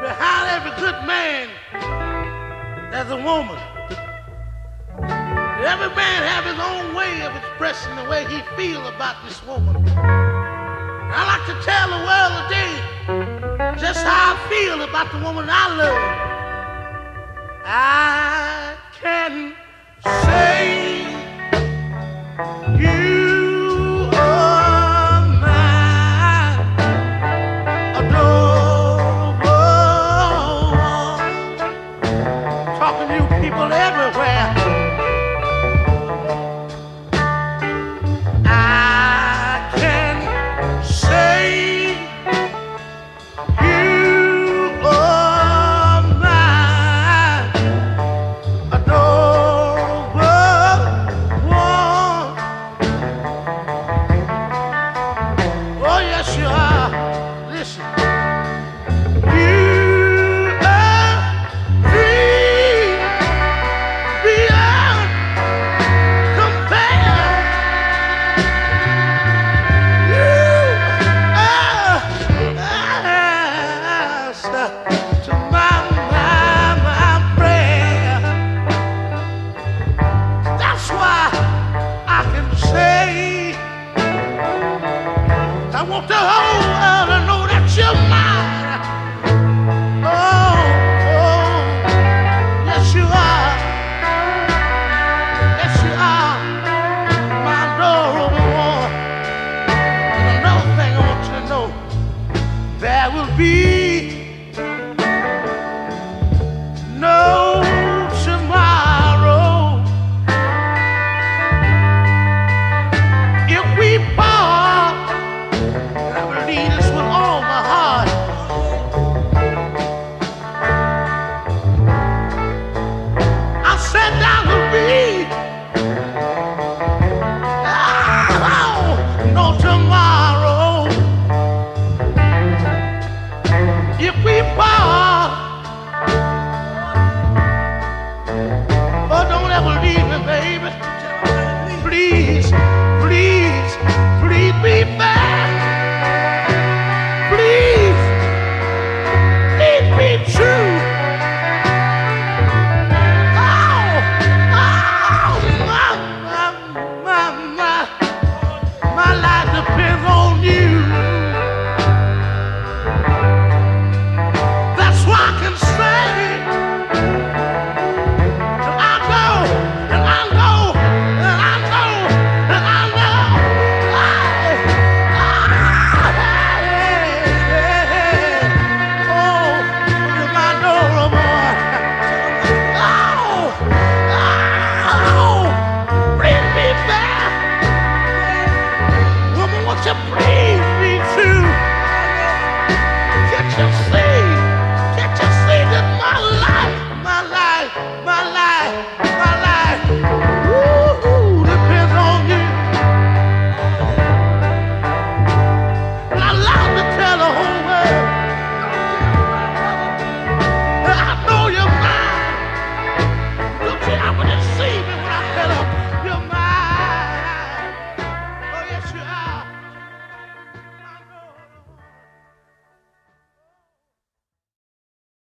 behind every good man, there's a woman. Every man have his own way of expressing the way he feel about this woman. I like to tell the world today just how I feel about the woman I love. I can say you are my adorable one. Talking to you people everywhere. I want the whole world to know that you're mine. Oh, oh, yes you are. Yes you are, my adorable one. And another thing I want you to know, there will be